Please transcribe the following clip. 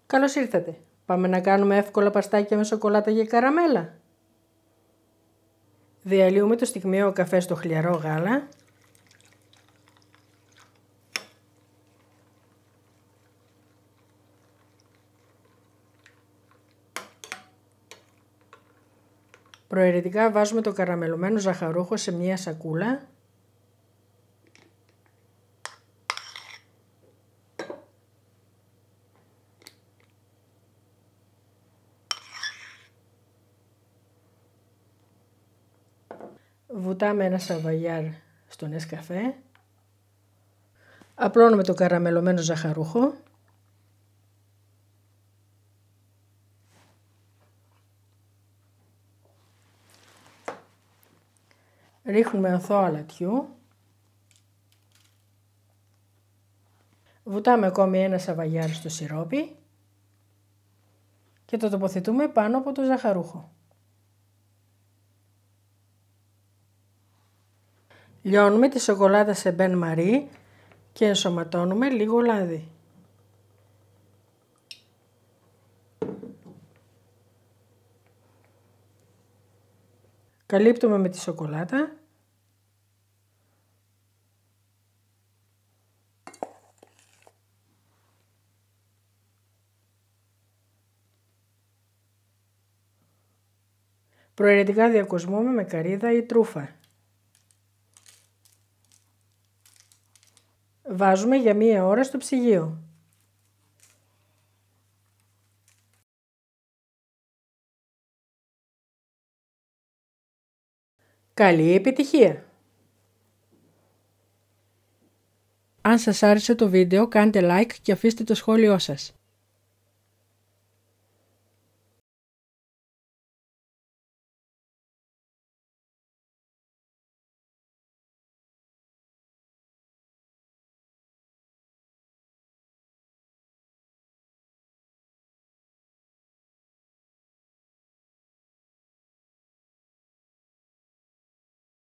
Καλώς ήρθατε. Πάμε να κάνουμε εύκολα παστάκια με σοκολάτα και καραμέλα. Διαλύουμε το στιγμιαίο καφέ στο χλιαρό γάλα. Προαιρετικά βάζουμε το καραμελωμένο ζαχαρούχο σε μια σακούλα. Βουτάμε ένα σαβαγιάρ στο νεσκαφέ. Απλώνουμε το καραμελωμένο ζαχαρούχο. Ρίχνουμε ανθό αλατιού. Βουτάμε ακόμη ένα σαβαγιάρ στο σιρόπι και το τοποθετούμε πάνω από το ζαχαρούχο. Λιώνουμε τη σοκολάτα σε μπεν μαρί και ενσωματώνουμε λίγο λάδι. Καλύπτουμε με τη σοκολάτα. Προαιρετικά διακοσμούμε με καρύδα ή τρούφα. Βάζουμε για 1 ώρα στο ψυγείο. Καλή επιτυχία! Αν σας άρεσε το βίντεο κάντε like και αφήστε το σχόλιο σας.